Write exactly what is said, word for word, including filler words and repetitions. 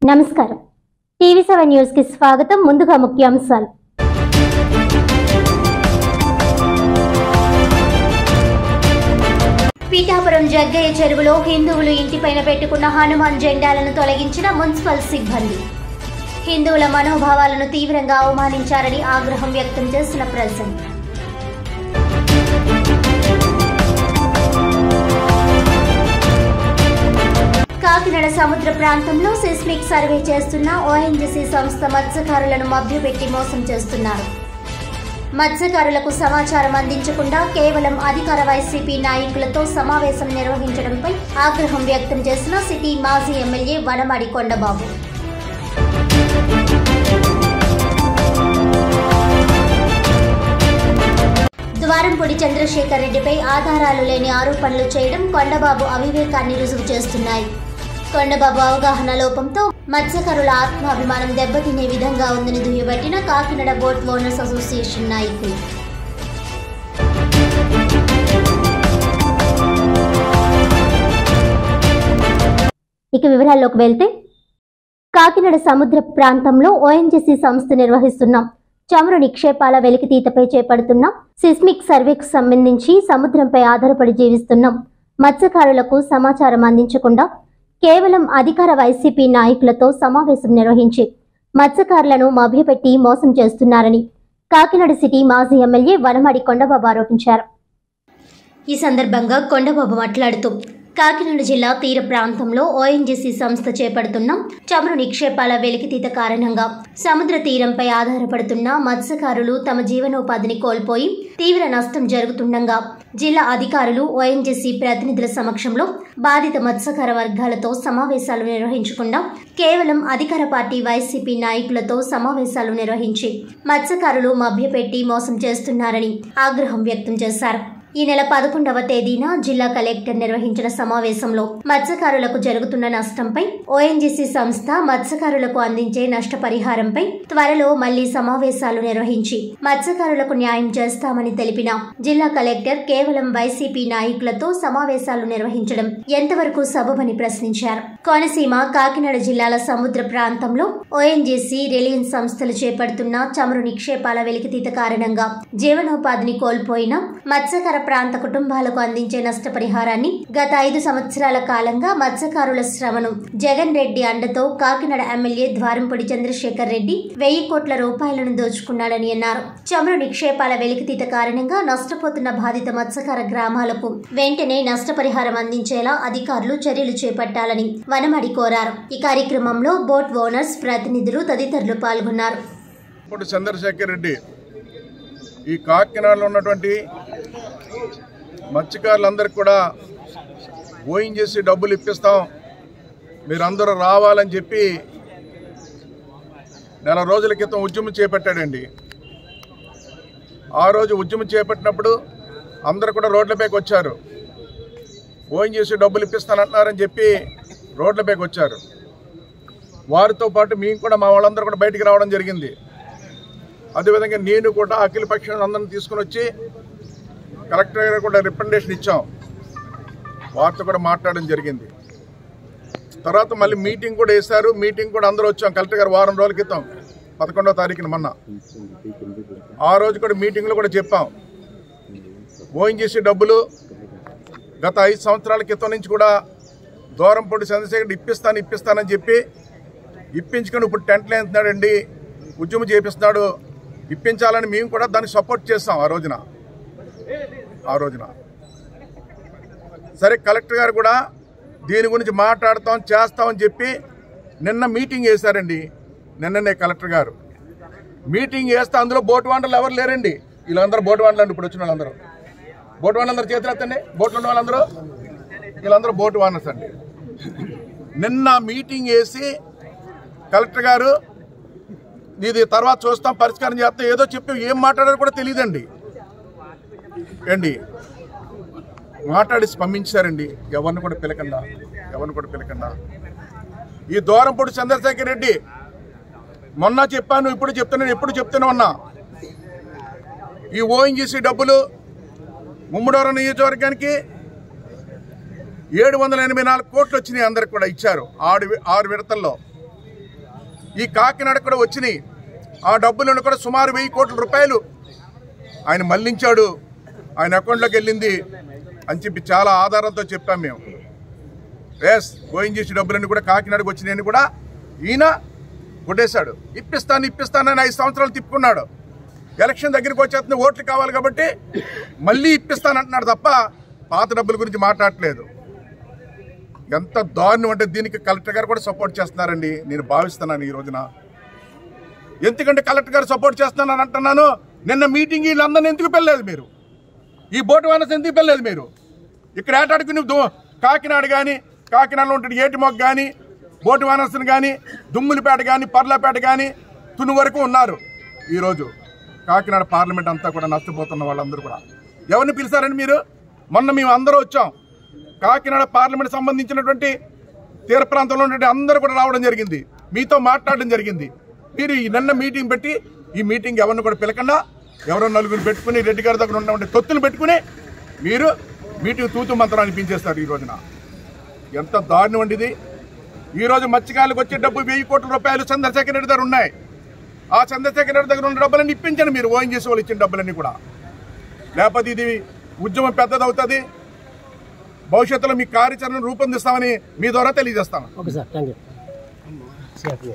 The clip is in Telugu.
నమస్కారం టీవీ సెవెన్ న్యూస్ కి స్వాగతం. ముందుగా ముఖ్యాంశాలు. పీఠాపురం జగ్గయ్య చెరువులో హిందువులు ఇంటిపైన పెట్టుకున్న హనుమాన్ జెండాలను తొలగించిన మున్సిపల్ సిబ్బంది. హిందువుల మనోభావాలను తీవ్రంగా అవమానించారని ఆగ్రహం వ్యక్తం చేసిన ప్రజలు. కాకినాడ సముద్ర ప్రాంతంలో సిస్మిక్ సర్వే చేస్తున్న ఓఎన్జీసీ సంస్థ మత్స్యకారులను మభ్యపెట్టి మోసం చేస్తున్నారు. మత్స్యకారులకు సమాచారం అందించకుండా కేవలం అధికార వైసీపీ నాయకులతో సమావేశం నిర్వహించడంపై ఆగ్రహం వ్యక్తం చేసిన సిటీ మాజీ ఎమ్మెల్యే వనమాడి కొండబాబు. ద్వారంపూడి చంద్రశేఖర్ రెడ్డిపై ఆధారాలు లేని ఆరోపణలు చేయడం కొండబాబు అవివేకాన్ని రుజువు చేస్తున్నాయి. కొండబాబు అవగాహన లోపంతో మత్స్యకారుల ఆత్మాభిమానం దెబ్బతినే విధంగా ఉందని దుయ్యబట్టిన కాకినాడ బోట్ ఓనర్స్ అసోసియేషన్ నాయకులు. ఇక వివరాల్లోకి వెళ్తే, కాకినాడ సముద్ర ప్రాంతంలో ఓఎన్జీసీ సంస్థ నిర్వహిస్తున్న చమురు నిక్షేపాల వెలికితీతపై చేపడుతున్న సిస్మిక్ సర్వేకు సంబంధించి సముద్రంపై ఆధారపడి జీవిస్తున్న మత్స్యకారులకు సమాచారం అందించకుండా కేవలం అధికార వైసీపీ నాయకులతో సమావేశం నిర్వహించి మత్స్యకారులను మభ్యపెట్టి మోసం చేస్తున్నారని కాకినాడ సిటీ మాజీ ఎమ్మెల్యే వనమాడి కొండబాబు ఆరోపించారు. ఈ సందర్భంగా కొండబాబు మాట్లాడుతూ, కాకినాడ జిల్లా తీర ప్రాంతంలో ఓఎన్జీసీ సంస్థ చేపడుతున్న చమురు నిక్షేపాల వెలికితీత కారణంగా సముద్ర తీరంపై ఆధారపడుతున్న మత్స్యకారులు తమ జీవనోపాధిని కోల్పోయి తీవ్ర నష్టం జరుగుతుండగా జిల్లా అధికారులు ఓఎన్జీసీ ప్రతినిధుల సమక్షంలో బాధిత మత్స్యకార వర్గాలతో సమావేశాలు నిర్వహించకుండా కేవలం అధికార పార్టీ వైసీపీ నాయకులతో సమావేశాలు నిర్వహించి మత్స్యకారులు మభ్యపెట్టి మోసం చేస్తున్నారని ఆగ్రహం వ్యక్తం చేశారు. ఈ నెల పదకొండవ తేదీన జిల్లా కలెక్టర్ నిర్వహించిన సమావేశంలో మత్స్యకారులకు జరుగుతున్న నష్టంపై ఓఎన్జీసీ సంస్థ మత్స్యకారులకు అందించే నష్టపరిహారంపై త్వరలో మళ్లీ సమావేశాలు నిర్వహించి మత్స్యకారులకు న్యాయం చేస్తామని తెలిపిన జిల్లా కలెక్టర్ కేవలం వైసీపీ నాయకులతో సమావేశాలు నిర్వహించడం ఎంతవరకు సబబని ప్రశ్నించారు. కోనసీమ, కాకినాడ జిల్లాల సముద్ర ప్రాంతంలో ఓఎన్జీసీ, రిలయన్స్ సంస్థలు చేపడుతున్న చమురు నిక్షేపాల వెలికితీత కారణంగా జీవనోపాధిని కోల్పోయిన మత్స్యకార ప్రాంత కుటుంబాలకు అందించే నష్టపరిహారాన్ని గత ఐదు సంవత్సరాల కాలంగా మత్స్యకారుల శ్రమను జగన్ రెడ్డి అండతో కాకినాడ ఎమ్మెల్యే ద్వారంపూడి చంద్రశేఖర్ రెడ్డి వెయ్యి కోట్ల రూపాయలను దోచుకున్నాడని అన్నారు. చమురు నిక్షేపాల వెలికితీత కారణంగా నష్టపోతున్న బాధిత మత్స్యకార గ్రామాలకు వెంటనే నష్టపరిహారం అందించేలా అధికారులు చర్యలు చేపట్టాలని వనమాడి కోరారు. ఈ కార్యక్రమంలో బోట్ ఓనర్స్ ప్రతినిధులు తదితరులు పాల్గొన్నారు. చంద్రశేఖర్ రెడ్డి ఈ కాకినాడలో ఉన్నటువంటి మత్స్యకారులందరికీ కూడా ఓఎన్జీసీ డబ్బులు ఇప్పిస్తాం, మీరందరూ రావాలని చెప్పి నెల రోజుల క్రితం ఉద్యమం చేపట్టాడండి. ఆ రోజు ఉద్యమం చేపట్టినప్పుడు అందరూ కూడా రోడ్లపైకి వచ్చారు. ఓఎన్జీసీ డబ్బులు ఇప్పిస్తానంటున్నారని చెప్పి రోడ్లపైకి వచ్చారు. వారితో పాటు మేము కూడా మా వాళ్ళందరూ కూడా బయటికి రావడం జరిగింది. అదేవిధంగా నేను కూడా అఖిల పక్షాన్ని అందరిని తీసుకుని వచ్చి కలెక్టర్ గారు కూడా రిప్రజెంటేషన్ ఇచ్చాం. వారితో కూడా మాట్లాడడం జరిగింది. తర్వాత మళ్ళీ మీటింగ్ కూడా వేశారు. మీటింగ్ కూడా అందరూ వచ్చాం. కలెక్టర్ గారు వారం రోజుల క్రితం పదకొండవ తారీఖున మొన్న ఆ రోజు కూడా మీటింగ్లో కూడా చెప్పాం, ఓఎన్జీసీ డబ్బులు గత ఐదు సంవత్సరాల క్రితం నుంచి కూడా ద్వారంపూడి చంద్రశేఖర్ ఇప్పిస్తాను ఇప్పిస్తానని చెప్పి ఇప్పించుకొని ఇప్పుడు టెంట్లు వేస్తున్నాడండి, ఉద్యమం చేపిస్తున్నాడు. ఇప్పించాలని మేము కూడా దానికి సపోర్ట్ చేస్తాం. ఆ రోజున ఆ రోజున సరే కలెక్టర్ గారు కూడా దీని గురించి మాట్లాడతాం చేస్తామని చెప్పి నిన్న మీటింగ్ వేశారండి. నిన్ననే కలెక్టర్ గారు మీటింగ్ వేస్తే అందులో బోటు వాండర్లు ఎవరు లేరండి. వీళ్ళందరూ బోటు వాండర్లు అండి. ఇప్పుడు వచ్చిన వాళ్ళందరూ బోటు వాండర్లందరూ చేతులు ఎత్తండి. బోట్లో ఉన్న వాళ్ళందరూ వీళ్ళందరూ బోటు వాండర్స్ అండి. నిన్న మీటింగ్ వేసి కలెక్టర్ గారు ఇది తర్వాత చూస్తాం పరిష్కారం చేస్తాం ఏదో చెప్పి ఏం మాట్లాడారో కూడా తెలియదండి అండి. మాట్లాడి స్పందించారండి. ఎవరిని కూడా పిలకుండా ఎవరిని కూడా పిలకుండా ఈ ద్వారంపూడి చంద్రశేఖర్ రెడ్డి మొన్న చెప్పాను, ఇప్పుడు చెప్తున్నాను, ఎప్పుడు చెప్తూనే ఉన్నా, ఈ ఓఎన్జీసీ డబ్బులు ముమ్మడవరం నియోజకవర్గానికి ఏడు వందల ఎనభై నాలుగు కోట్లు వచ్చినాయి. అందరికి కూడా ఇచ్చారు. ఆరు ఆరు విడతల్లో ఈ కాకినాడ కూడా వచ్చినాయి. ఆ డబ్బులను కూడా సుమారు వెయ్యి కోట్ల రూపాయలు ఆయన మళ్లించాడు, ఆయన అకౌంట్లోకి వెళ్ళింది అని చెప్పి చాలా ఆధారంతో చెప్పాం మేము. ఎస్ ఓఎన్జీసీ డబ్బులన్నీ కూడా కాకినాడకు వచ్చినాయని కూడా ఈయన కొట్టేశాడు. ఇప్పిస్తాను ఇప్పిస్తానని ఐదు సంవత్సరాలు తిప్పుకున్నాడు. ఎలక్షన్ దగ్గరికి వచ్చేస్తుంది, ఓట్లు కావాలి కాబట్టి మళ్ళీ ఇప్పిస్తానంటున్నాడు తప్ప పాత డబ్బుల గురించి మాట్లాడట్లేదు. ఎంత దారుణం అంటే దీనికి కలెక్టర్ గారు కూడా సపోర్ట్ చేస్తున్నారండి నేను భావిస్తున్నాను ఈ రోజున. ఎందుకంటే కలెక్టర్ గారు సపోర్ట్ చేస్తున్నాను అంటున్నాను. నిన్న మీటింగ్ వీళ్ళందరినీ ఎందుకు పెళ్ళలేదు మీరు? ఈ బోటు వానస్ ఎందుకు పెళ్ళలేదు మీరు? ఇక్కడ ఏటాడుకుని కాకినాడ కానీ కాకినాడలో ఉంటే ఏటిమొక్క కానీ బోటు వానస్ని కానీ దుమ్ములపేట కానీ పర్లపేట కానీ తుని వరకు ఉన్నారు. ఈరోజు కాకినాడ పార్లమెంట్ అంతా కూడా నష్టపోతున్న వాళ్ళందరూ కూడా ఎవరిని పిలిచారండి మీరు? మొన్న మేము అందరూ వచ్చాం. కాకినాడ పార్లమెంట్ సంబంధించినటువంటి తీర ప్రాంతంలో ఉండే అందరూ కూడా రావడం జరిగింది, మీతో మాట్లాడడం జరిగింది. మీరు ఈ నిన్న మీటింగ్ పెట్టి ఈ మీటింగ్ ఎవరిని కూడా పిలకుండా ఎవరో నలుగురు పెట్టుకుని రెడ్డి గారి దగ్గర ఉన్నటువంటి తొత్తులు పెట్టుకుని మీరు మీటింగ్ తూతు మంత్రం అనిపించేస్తారు ఈ రోజున. ఎంత దారుణం అండి ఇది. ఈరోజు మత్స్యకారులకు వచ్చే డబ్బు వెయ్యి కోట్ల రూపాయలు చంద్రశేఖర్ రెడ్డి దగ్గర ఉన్నాయి. ఆ చంద్రశేఖర్ రెడ్డి దగ్గర ఉన్న డబ్బులన్నీ ఇప్పించండి మీరు, ఓఎన్జీసీ వాళ్ళు ఇచ్చిన డబ్బులన్నీ కూడా. లేకపోతే ఇది ఉద్యమం పెద్దదవుతుంది. భవిష్యత్తులో మీ కార్యాచరణ రూపొందిస్తామని మీ ద్వారా తెలియజేస్తాను. Okay sir, thank you.